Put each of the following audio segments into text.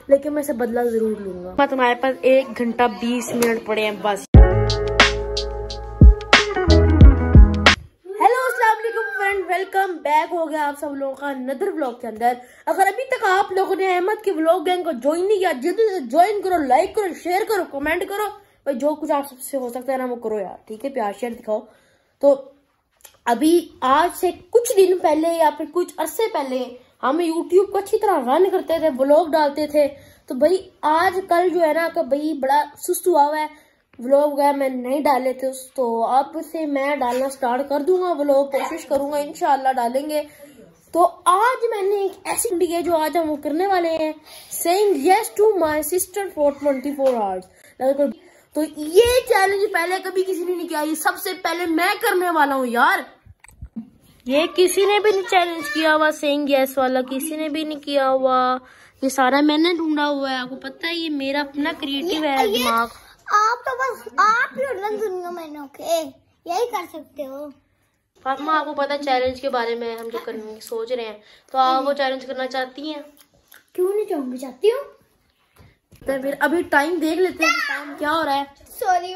लेकिन मैं इसे बदला जरूर लूंगा। मैं तुम्हारे पास 1 घंटा 20 मिनट पड़े हैं बस। हेलो अस्सलाम वालेकुम फ्रेंड, वेलकम बैक हो गया आप सब लोगों का नदर व्लॉग के अंदर। अगर अभी तक आप लोगों ने अहमद के व्लॉग गैंग को ज्वाइन नहीं किया, जल्दी से ज्वाइन करो, लाइक करो, शेयर करो, कमेंट करो भाई, जो कुछ आप सबसे हो सकता है ना वो करो यार, ठीक है, प्यार शेयर दिखाओ। तो अभी आज से कुछ दिन पहले या फिर कुछ अरसे पहले हम यूट्यूब को अच्छी तरह रन करते थे, व्लॉग डालते थे। तो भाई आज कल जो है ना तो भाई बड़ा सुस्त हुआ हुआ है, व्लॉग वगैरह मैं नहीं डाले थे, तो अब से मैं डालना स्टार्ट कर दूंगा व्लॉग, कोशिश करूंगा इंशाल्लाह डालेंगे। तो आज मैंने एक ऐसी वीडियो है जो आज हम करने वाले हैं, saying yes to my sister for 24 hours. तो ये चैलेंज पहले कभी किसी ने नहीं किया, ये सबसे पहले मैं करने वाला हूँ यार। ये किसी ने भी नहीं चैलेंज किया हुआ, सेइंग यस वाला किसी ने भी नहीं किया हुआ, ये सारा मैंने ढूंढा हुआ है। आपको पता है ये मेरा अपना क्रिएटिव है दिमाग। आप तो बस आप ही दुनिया में ओके यही कर सकते हो। फातिमा आपको पता है चैलेंज के बारे में हम जो करने की सोच रहे हैं, तो आप वो चैलेंज करना चाहती हैं? क्यों नहीं चाहूंगी, चाहती हूँ। तो फिर अभी टाइम देख लेते हैं, टाइम क्या हो रहा है। सॉरी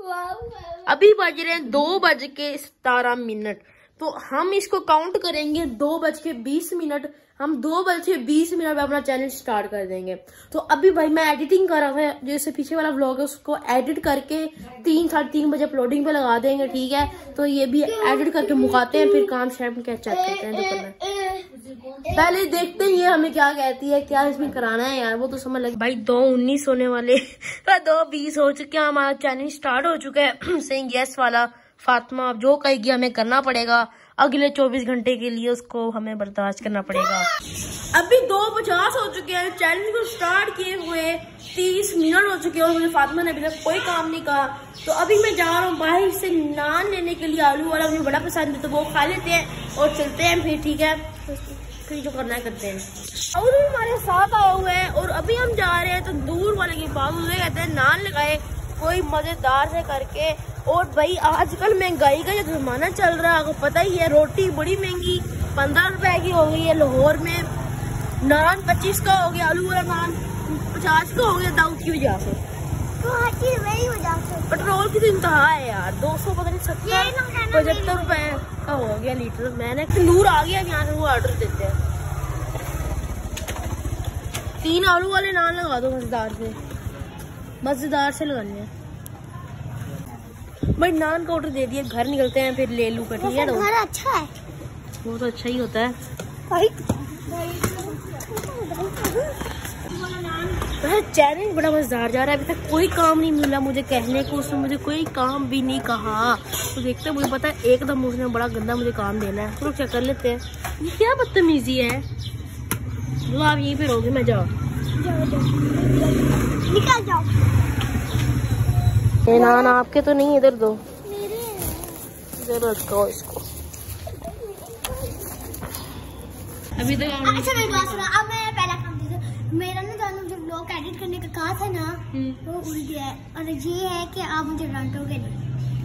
अभी बज रहे हैं 2:17। तो हम इसको काउंट करेंगे 2:20। हम 2:20 पे अपना चैलेंज स्टार्ट कर देंगे। तो अभी भाई मैं एडिटिंग कर रहा हूँ, जैसे पीछे वाला व्लॉग है उसको एडिट करके 3-3:30 बजे अपलोडिंग पे लगा देंगे, ठीक है। तो ये भी एडिट करके मुकाते हैं, फिर काम शायद क्या चेक करते हैं जो करना है। पहले देखते हैं ये हमें क्या कहती है, क्या इसमें कराना है यार, वो तो समझ लगे। भाई 2:19 होने वाले 2:20 हो चुके हैं, हमारा चैलेंज स्टार्ट हो चुका है सेइंग यस वाला। फातिमा जो कहेगी हमें करना पड़ेगा, अगले 24 घंटे के लिए उसको हमें बर्दाश्त करना पड़ेगा। अभी 2:50 हो चुके हैं, चैलेंज को स्टार्ट किए हुए 30 मिनट हो चुके हैं और मुझे फातिमा ने अभी तक कोई काम नहीं कहा। तो अभी मैं जा रहा हूँ बाहर से नान लेने के लिए, आलू वाला मुझे बड़ा पसंद है, तो वो खा लेते हैं और चलते हैं फिर, ठीक है। फिर जो करना है करते हैं। और हमारे साथ आए हुए हैं और अभी हम जा रहे हैं तो दूर वाले के पास, उसे कहते हैं नान लगाए कोई मजेदार से करके। और भाई आजकल महंगाई का जो जमाना चल रहा है, आपको पता ही है, रोटी बड़ी महंगी 15 रुपए की हो गई है लाहौर में, नान 25 का हो गया, आलू वाला नान 50 का हो गया दाऊद की वजह से, तो हर चीज मेरी वजह से। पेट्रोल की तो इंतहा है यार, 200 पता नहीं 75 रुपए का हो गया लीटर। मैंने तंदूर आ गया यहाँ से, वो ऑर्डर देते हैं। 3 आलू वाले नान लगा दो मजेदार से लगाने हैं। भाई नान का ऑर्डर दे दिया, घर निकलते हैं फिर ले लूँ का, ठीक है। घर अच्छा है, वो तो अच्छा ही होता है भाई। चैलेंज बड़ा मजेदार जा रहा है, अभी तक कोई काम नहीं मिला मुझे कहने को, उसने मुझे कोई काम भी नहीं कहा। तो देखते हैं, मुझे पता है एकदम उसने बड़ा गंदा मुझे काम देना है, तो चेक कर लेते हैं। ये क्या बदतमीजी है, जो आप यहीं पे रहोगे, मैं जाओ निकल जाओ। नान आपके तो नहीं, इधर दो, इधर रखो इसको। अभी तक अच्छा मेरी बात सुनो, अब मैं पहला काम दीजिए। मेरा ना जानो मुझे व्लॉग एडिट करने का कहा था ना, वो उड़ गया है, और ये है कि आप मुझे डांटोगे नहीं।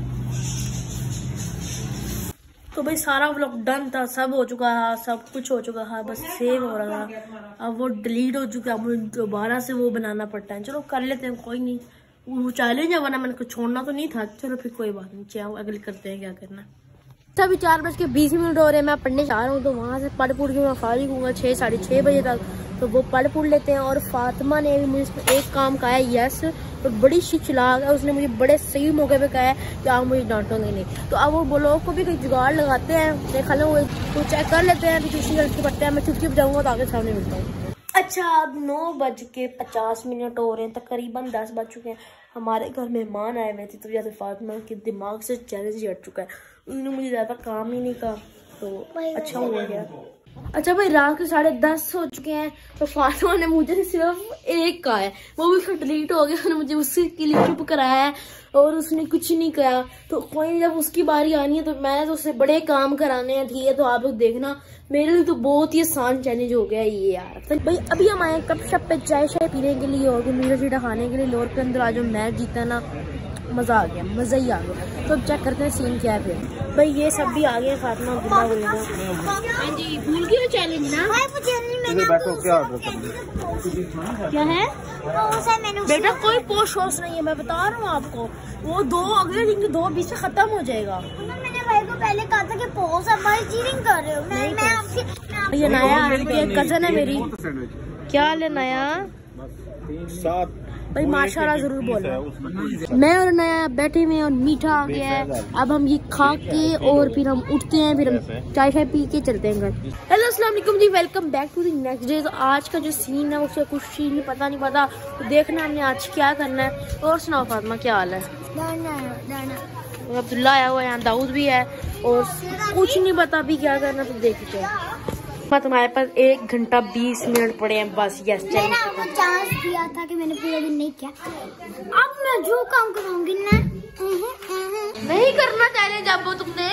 तो भाई सारा व्लॉग डन था, सब हो चुका है, सब कुछ हो चुका है, बस सेव हो रहा था। अब वो डिलीट हो चुका है, मुझे दोबारा से वो बनाना पड़ता है। चलो कर लेते हैं, कोई नहीं, वो चैलेंज है, वरना मैंने कुछ छोड़ना तो नहीं था। चलो फिर कोई बात नहीं, चलो अगले करते हैं क्या करना। अभी 4:20 हो रहे हैं, मैं पढ़ने जा रहा हूँ, तो वहाँ से पढ़ के मैं फारिग हूँगा 6-6:30 बजे तक। तो वो पढ़ लेते हैं। और फातिमा ने भी मुझे एक काम कहा है यस, और बड़ी चलाक है, उसने मुझे बड़े सही मौके पे कहा है कि आप मुझे डांटोगे नहीं। तो अब वो ब्लॉग को भी कोई जुगाड़ लगाते हैं, देखा लो वो चेक कर लेते हैं, ट्यूशन गलती पढ़ते हैं। मैं चुपचाप जाऊँगा तो आगे सामने मिलता हूँ। अच्छा अब 9:50 हो रहे हैं, तकरीबन 10 बज चुके हैं। हमारे घर मेहमान आए हुए थे, तो जैसे फातिमा के दिमाग से चैलेंज हट चुका है, उन्होंने मुझे ज़्यादा काम ही नहीं कहा, तो अच्छा हो गया। अच्छा भाई रात के 10:30 हो चुके हैं, तो फातिमा ने मुझे सिर्फ एक कहा है, वो भी उसका डिलीट हो गया, उसने मुझे उसके लिए चुप कराया है और उसने कुछ नहीं कहा। तो कोई जब उसकी बारी आनी है तो मैंने तो उससे बड़े काम कराने हैं, ठीक है। तो आप लोग देखना, मेरे लिए तो बहुत ही आसान चैलेंज हो गया ये यार। तो भाई अभी हम आए कप शप पे चाय शाय पीने के लिए और मीठा शीठा खाने के लिए। लोर के अंदर आज मैच जीता ना, मजा आ गया, मजा ही आ गया। तो अब चेक करते हैं सीन क्या है फिर। भाई ये सब भी आ गए, फातिमा अब्दुल्ला बोल जी भूल गई चैलेंज ना। क्या है बेटा, कोई पोस्ट वोस्ट नहीं है, मैं बता रहा हूँ आपको। वो अगले दिन के 2:20 से खत्म हो जाएगा। मैंने भाई को पहले कहा था कि पोस्ट अब भाई चीटिंग कर रहे हो। मैं आपकी ये नया कजन है मेरी। क्या ले नया भाई माशाल्लाह जरूर बोलो। मैं और नया बैठे हुए और मीठा आ गया है। अब हम ये खा के और फिर हम उठते हैं, फिर हम चाय पी के चलते हैं घर। हेलो अस्सलाम वालेकुम जी, welcome back to the next day. तो आज का जो सीन है उससे कुछ सीन नहीं पता तो देखना हमने आज क्या करना है। और सुनाओ फातिमा क्या हाल है? अब्दुल्ला आया हुआ है, यहाँ दाऊद भी है और कुछ नहीं पता अभी क्या करना, तो देखते हैं। तुम्हारे पास 1 घंटा 20 मिनट पड़े हैं बस। यस, मैंने आपको चांस दिया था कि मैंने पूरा दिन नहीं किया। अब मैं जो काम करूंगी ना नहीं करना चैलेंज। अब तुमने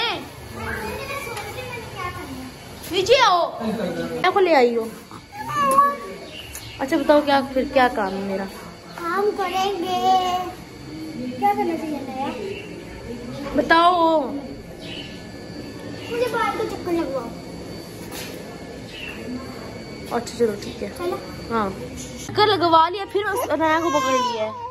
नीचे आओ, क्या को ले आई हो? अच्छा बताओ क्या काम है मेरा? काम करेंगे, क्या करना चाहिए बताओ। मुझे बाल को चक्कर लगवाओ। अच्छा चलो ठीक है। हाँ चक्कर लगवा लिया, फिर उस नया को पकड़ लिया है।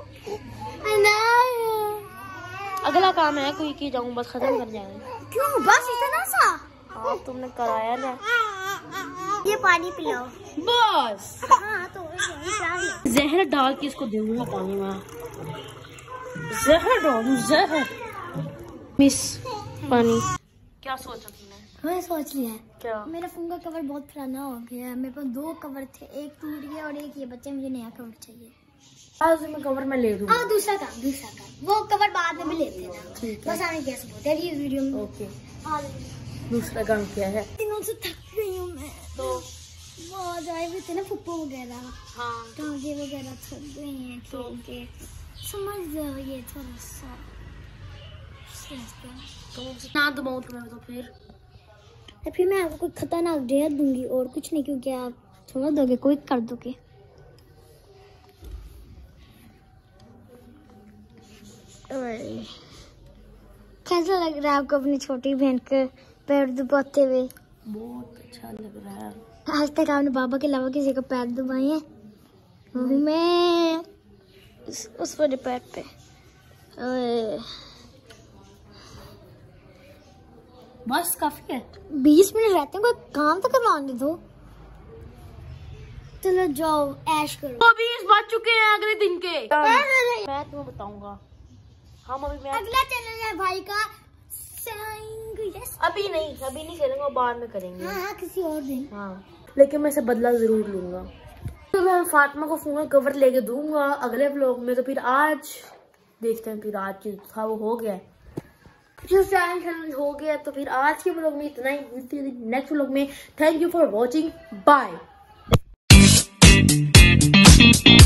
अगला काम है कोई की जाऊँ, बस खत्म कर जाएंगे। क्यों बस इतना सा? हाँ तुमने कराया ना। ये पानी पिलाओ बस। हाँ तो जहर डाल के इसको दूंगा पानी में। जहर डालूं, जहर मिस पानी। क्या सोचा तुमने? मैं सोच लिया है। क्या? मेरा फोन का कवर बहुत पुराना हो गया है। मेरे पास 2 कवर थे, एक टूट गया और एक ये बच्चे, मुझे नया कवर चाहिए। आज मैं कवर में ले दूंगा। हाँ दूसरा काम वो कवर बाद में भी लेते हैं ना। ठीक है, बस आने कैसे बोलते हैं इस वीडियो में। ओके दूसरा काम क्या है? दिनों से थक गई हूँ मैं तो। बहुत आए हुए थे ना पप्पू वगैरह, हाँ टांगे वगैरह थक गए हैं खेल के। समझ जाओ ये थोड़ा सा ना दबाऊं तुम्हें तो फिर मैं आपको कोई खतरनाक डेयर दूंगी और कुछ नहीं, क्योंकि आप छोड़ दोगे, कोई कर दोगे। कैसा लग रहा है आपको अपनी छोटी बहन के पैर दबाते हुए? बहुत अच्छा लग रहा है। आज तक आपने बाबा के अलावा किसी का पैर दबाए हैं? मैं उस वाले पैर पे। बस काफी है। 20 मिनट रहते हैं, कोई काम तो करवाने दो। चलो जाओ ऐश करो। 20 बज चुके हैं अगले दिन के। मैं तुम्हें बताऊंगा। हम अभी अगला चैनल है भाई का। अभी नहीं करेंगे, बाद में करेंगे। हाँ किसी और दिन। हाँ लेकिन मैं इसे बदला जरूर लूंगा। तो मैं फातिमा को फोन कवर लेके दूंगा अगले व्लॉग में। तो फिर आज देखते हैं, फिर आज जो था वो हो गया, चैलेंज हो गया। तो फिर आज के व्लॉग में इतना ही, मिलते हैं नेक्स्ट व्लॉग में। Thank you for watching, bye.